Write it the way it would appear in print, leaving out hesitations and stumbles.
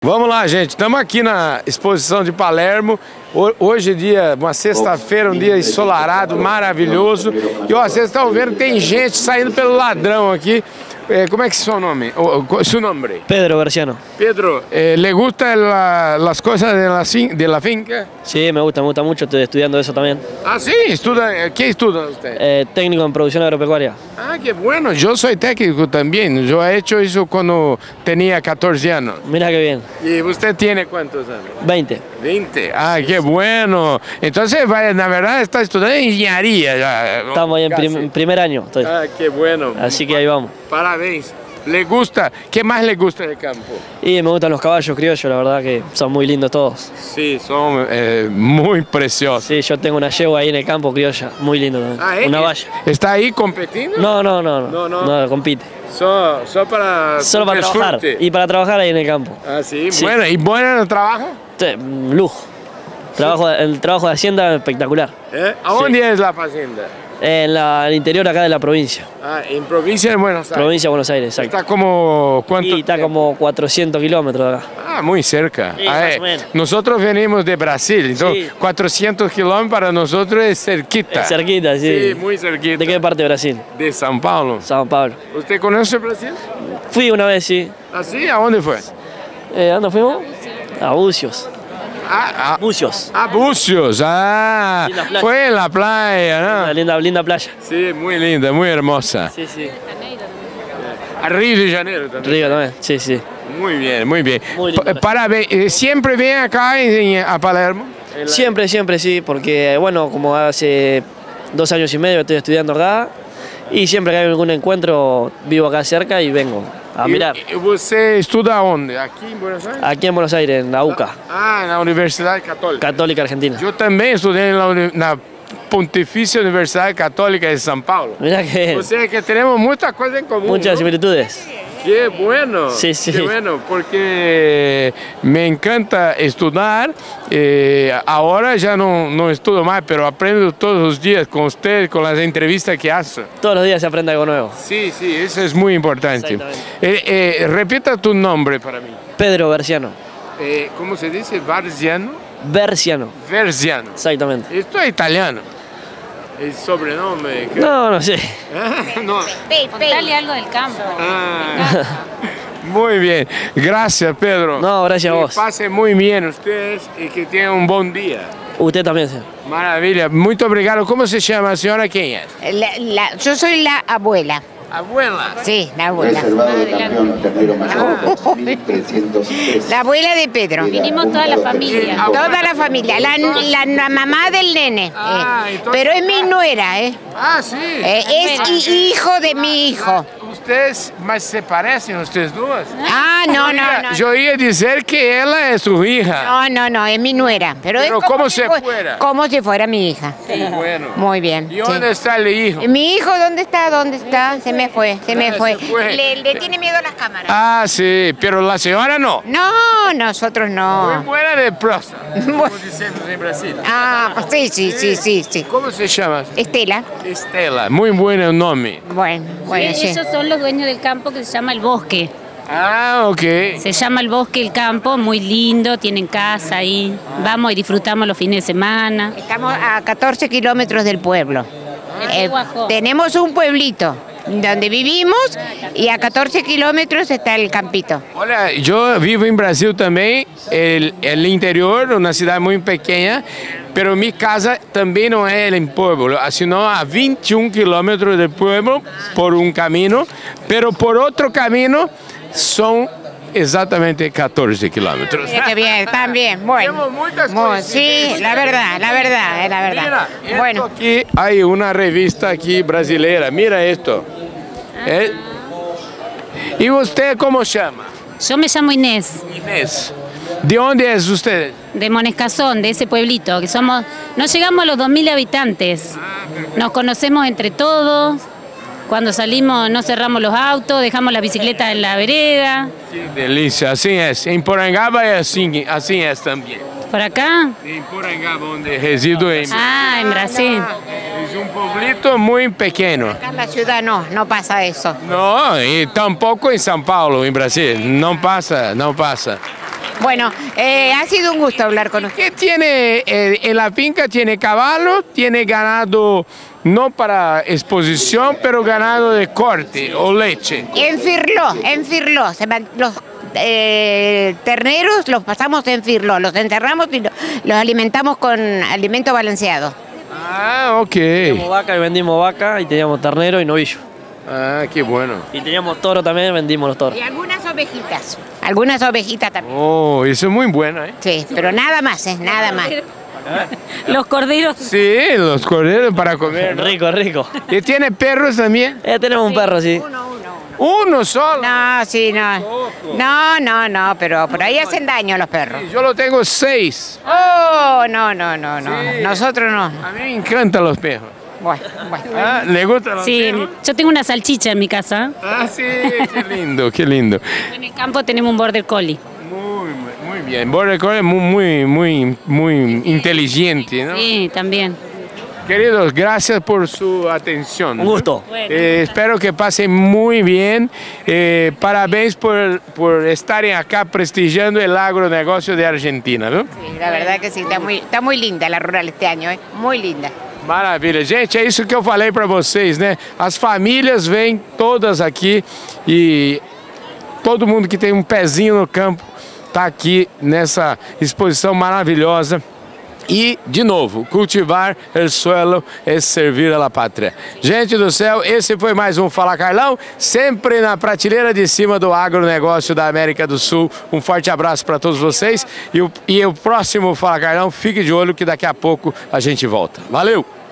Vamos lá, gente. Estamos aqui na exposição de Palermo. Hoje é dia, uma sexta-feira, um dia ensolarado, maravilhoso. E ó, vocês estão vendo que tem gente saindo pelo ladrão aqui. ¿Cómo es su nombre? ¿Su nombre? Pedro Berciano. Pedro, ¿le gustan las cosas de la finca? Sí, me gusta mucho, estoy estudiando eso también. Ah, sí, ¿qué estudia usted? Técnico en producción agropecuaria. Ah, qué bueno, yo soy técnico también, yo he hecho eso cuando tenía 14 años. Mira qué bien. ¿Y usted tiene cuántos años? 20. 20, ah, qué bueno. Entonces, la verdad, está estudiando ingeniería. Estamos ahí en primer año. Estoy. Ah, qué bueno. Así que ahí vamos. Parabéns. ¿Le gusta? ¿Qué más le gusta del campo? Y me gustan los caballos criollos, la verdad que son muy lindos todos. Sí, son muy preciosos. Sí, yo tengo una yegua ahí en el campo criolla, muy lindo también. Ah, una valla. ¿Está ahí compitiendo? No, compite. Solo para trabajar. Y para trabajar ahí en el campo. Ah, sí, sí. Bueno, ¿y bueno en el trabajo? Sí, lujo. El trabajo de Hacienda espectacular. ¿A dónde es la hacienda? En el interior acá de la provincia. Ah, en provincia de Buenos Aires. Provincia de Buenos Aires, exacto. ¿Está como cuánto? Sí, está como 400 kilómetros de acá. Ah, muy cerca. Sí, más o menos. Nosotros venimos de Brasil, entonces 400 kilómetros para nosotros es cerquita. Es cerquita, sí. Sí, muy cerquita. ¿De qué parte de Brasil? De São Paulo. São Paulo. ¿Usted conoce Brasil? Fui una vez, sí. ¿Ah, sí? ¿A dónde fue? ¿A dónde fuimos? A Bucios. Bucios. Ah, Bucios. Ah, fue en la playa, ¿no? Linda playa. Sí, muy linda, muy hermosa. Sí, sí. A Río de Janeiro también. Río también, sí, sí. Muy bien, muy bien. Muy lindo. ¿Siempre viene acá a Palermo? Siempre, sí, porque bueno, como hace 2 años y medio estoy estudiando acá y siempre que hay algún encuentro vivo acá cerca y vengo a mirar. ¿Usted estudia dónde? ¿Aquí en Buenos Aires? Aquí en Buenos Aires, en la UCA. Ah, en la Universidad Católica. Católica Argentina. Yo también estudié en la Pontificia Universidad Católica de São Paulo. Mirá que... O sea que tenemos muchas cosas en común. Muchas similitudes. Qué bueno, sí, sí. Qué bueno, porque me encanta estudiar. Ahora ya no estudio más, pero aprendo todos los días con usted, con las entrevistas que hace. Todos los días se aprende algo nuevo. Sí, sí, eso es muy importante. Repita tu nombre para mí. Pedro Berciano. ¿Cómo se dice? ¿Barziano? Berciano. Berciano. Exactamente. Esto es italiano. El sobrenombre. No sé. No. Contale algo del campo. Muy bien. Gracias, Pedro. No, gracias a vos. Que pase muy bien ustedes y que tengan un buen día. Usted también, señor. Maravilla. Muy obrigado. ¿Cómo se llama, señora? ¿Quién es? Yo soy la abuela. ¿Abuela? Sí, la abuela. La abuela de Pedro. Vinimos toda la familia. Toda la familia. La mamá del nene. Pero es mi nuera, ¿eh? Ah, sí. Es hijo de mi hijo. ¿Ustedes más se parecen, ustedes dos? Ah, no. Yo iba a decir que ella es su hija. No, es mi nuera. Pero es como si fuera. Como si fuera mi hija. Sí, bueno. Muy bien. ¿Y dónde está el hijo? Mi hijo, ¿dónde está? Se me fue. Le tiene miedo a las cámaras. Ah, sí, pero la señora no. No, nosotros no. Muy buena de prosa, como decimos en Brasil. Ah, sí. ¿Cómo se llama? Estela. Estela, muy buen nombre. Bueno, sí. Ellos son los dueños del campo que se llama El Bosque. Ah, ok. Se llama El Bosque, el campo, muy lindo, tienen casa ahí. Vamos y disfrutamos los fines de semana. Estamos a 14 kilómetros del pueblo. Guajó. Tenemos un pueblito donde vivimos y a 14 kilómetros está el campito. Hola, yo vivo en Brasil también, el interior, una ciudad muy pequeña, pero mi casa también no es en pueblo, sino a 21 kilómetros del pueblo por un camino, pero por otro camino son exactamente 14 kilómetros. Qué bien, también, bueno. Tenemos muchas cosas. Sí, la verdad. Mira, Bueno, aquí hay una revista aquí brasilera, mira esto. ¿Y usted cómo se llama? Yo me llamo Inés, Inés. ¿De dónde es usted? de Monescazón, de ese pueblito, que somos, no llegamos a los 2000 habitantes. Nos conocemos entre todos. Cuando salimos no cerramos los autos, dejamos las bicicletas en la vereda. Qué delicia, así es. En Porangaba es así es también. ¿Por acá? En Porangaba, donde resido en... Ah, en Brasil. Es un pueblito muy pequeño. acá en la ciudad no pasa eso. No, y tampoco en São Paulo, en Brasil. No pasa. Bueno, ha sido un gusto hablar con usted. ¿Qué tiene en la finca? ¿Tiene caballo? ¿Tiene ganado no para exposición, pero ganado de corte o leche? En Firló. Los terneros los pasamos en Firló, los enterramos y los alimentamos con alimento balanceado. Ah, ok. Teníamos vaca y vendimos vaca, y teníamos ternero y novillo. Ah, qué bueno. Y teníamos toro también, vendimos los toros. Y algunas ovejitas también. Oh, eso es muy bueno, ¿eh? Sí, pero nada más, nada más. Los corderos. Sí, los corderos para comer, ¿no? Rico, rico. ¿Y tiene perros también? Tenemos un perro, sí. Uno solo. No, sí, no. No, pero por ahí hacen daño los perros. Yo lo tengo 6. Oh, no. Nosotros no. A mí me encantan los perros. Bueno. Ah, ¿le gustan los Sí, perros? yo tengo una salchicha en mi casa. Ah, sí, qué lindo, qué lindo. En el campo tenemos un border collie. Muy bien. Border Collie es muy inteligente, ¿no? Sí, también. Queridos, gracias por su atención. Un gusto. Espero que pasen muy bien. Parabéns por estar acá prestigiando el agronegocio de Argentina, ¿no? Sí, la verdad que sí, está muy linda la rural este año, muy linda. Maravilha. Gente, é isso que eu falei para vocês, né? As famílias vêm todas aqui e todo mundo que tem um pezinho no campo está aqui nessa exposição maravilhosa. E, de novo, cultivar o suelo é servir a la pátria. Gente do céu, esse foi mais um Fala Carlão, sempre na prateleira de cima do agronegócio da América do Sul. Um forte abraço para todos vocês e o próximo Fala Carlão, fique de olho que daqui a pouco a gente volta. Valeu!